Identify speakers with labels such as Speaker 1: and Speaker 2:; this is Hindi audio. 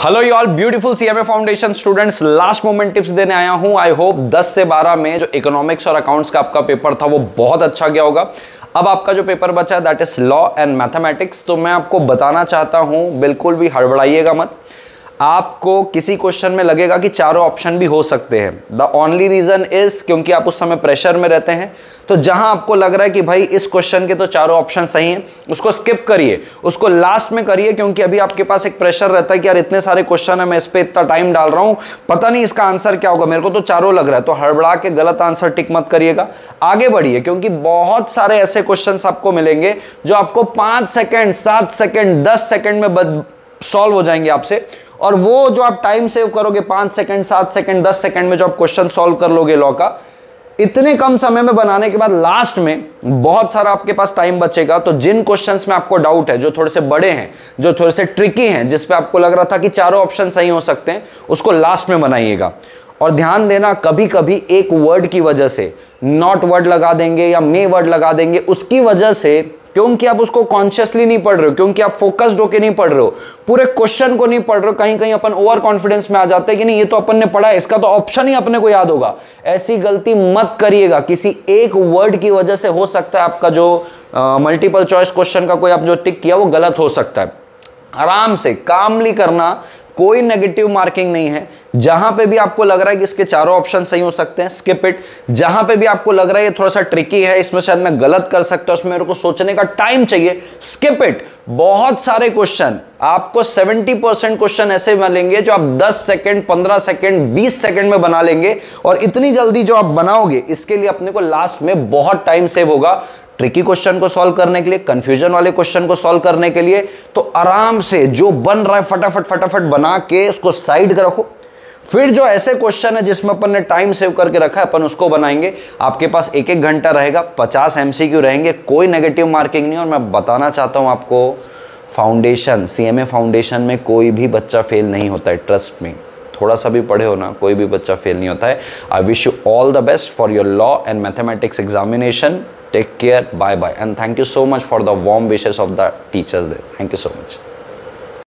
Speaker 1: Hello you all beautiful CMA foundation students, last moment tips देने आया हूं। आई होप 10 से 12 में जो इकोनॉमिक्स और अकाउंट्स का आपका पेपर था वो बहुत अच्छा गया होगा। अब आपका जो पेपर बचा है that is law and mathematics. तो मैं आपको बताना चाहता हूं, बिल्कुल भी हड़बड़ाइएगा मत। आपको किसी क्वेश्चन में लगेगा कि चारों ऑप्शन भी हो सकते हैं। द ओनली रीजन इज क्योंकि आप उस समय प्रेशर में रहते हैं। तो जहां आपको लग रहा है कि भाई इस क्वेश्चन के तो चारों ऑप्शन सही हैं, उसको स्किप करिए, उसको लास्ट में करिए, क्योंकि अभी आपके पास एक प्रेशर रहता है कि यार इतने सारे क्वेश्चन है, मैं इस पर इतना टाइम डाल रहा हूं, पता नहीं इसका आंसर क्या होगा, मेरे को तो चारों लग रहा है। तो हड़बड़ा के गलत आंसर टिक मत करिएगा, आगे बढ़िए, क्योंकि बहुत सारे ऐसे क्वेश्चन आपको मिलेंगे जो आपको 5 सेकेंड, 7 सेकेंड, 10 सेकेंड में सॉल्व हो जाएंगे आपसे। और वो जो आप टाइम सेव करोगे 5 सेकंड, 7 सेकंड, 10 सेकंड में जो आप क्वेश्चन सॉल्व कर लोगे लॉ का, इतने कम समय में बनाने के बाद लास्ट में बहुत सारा आपके पास टाइम बचेगा। तो जिन क्वेश्चंस में आपको डाउट है, जो थोड़े से बड़े हैं, जो थोड़े से ट्रिकी हैं, जिस पे आपको लग रहा था कि चारों ऑप्शन सही हो सकते हैं, उसको लास्ट में बनाइएगा। और ध्यान देना, कभी कभी एक वर्ड की वजह से, नॉट वर्ड लगा देंगे या मे वर्ड लगा देंगे, उसकी वजह से, क्योंकि आप उसको कॉन्शियसली नहीं पढ़ रहे हो, क्योंकि आप फोकस्ड होकर नहीं पढ़ रहे हो, पूरे क्वेश्चन को नहीं पढ़ रहे हो, कहीं कहीं अपन ओवर कॉन्फिडेंस में आ जाते हैं कि नहीं ये तो अपन ने पढ़ा है, इसका तो ऑप्शन ही अपने को याद होगा। ऐसी गलती मत करिएगा। किसी एक वर्ड की वजह से हो सकता है आपका जो मल्टीपल चॉइस क्वेश्चन का कोई आप जो टिक किया वो गलत हो सकता है। आराम से कामली करना, कोई नेगेटिव मार्किंग नहीं है। जहां पे भी आपको लग रहा है कि इसके चारों ऑप्शन सही हो सकते हैं, स्किप इट। जहां पे भी आपको लग रहा है ये थोड़ा सा ट्रिकी है, इसमें शायद मैं गलत कर सकता हूं, उसमें मेरे को सोचने का टाइम चाहिए, स्किप इट। बहुत सारे क्वेश्चन, आपको 70% क्वेश्चन ऐसे मिलेंगे जो आप 10 सेकंड, 15 सेकंड, 20 सेकंड में बना लेंगे। और इतनी जल्दी जो आप बनाओगे, इसके लिए अपने को लास्ट में बहुत टाइम सेव होगा, ट्रिकी क्वेश्चन को सॉल्व करने के लिए, कंफ्यूजन वाले क्वेश्चन को सॉल्व करने के लिए। तो आराम से जो बन रहा है फटाफट फटाफट बना के उसको साइड कर रखो। फिर जो ऐसे क्वेश्चन है जिसमें अपन ने टाइम सेव करके रखा है, अपन उसको बनाएंगे। आपके पास 1-1 घंटा रहेगा, 50 MCQ रहेंगे, कोई नेगेटिव मार्किंग नहीं। और मैं बताना चाहता हूं आपको, फाउंडेशन, सीएमए फाउंडेशन में कोई भी बच्चा फेल नहीं होता है, ट्रस्ट में। थोड़ा सा भी पढ़े हो ना, कोई भी बच्चा फेल नहीं होता है। I wish you all the best for your law and mathematics examination. Take care, bye bye, and thank you so much for the warm wishes of the teachers there. Thank you so much.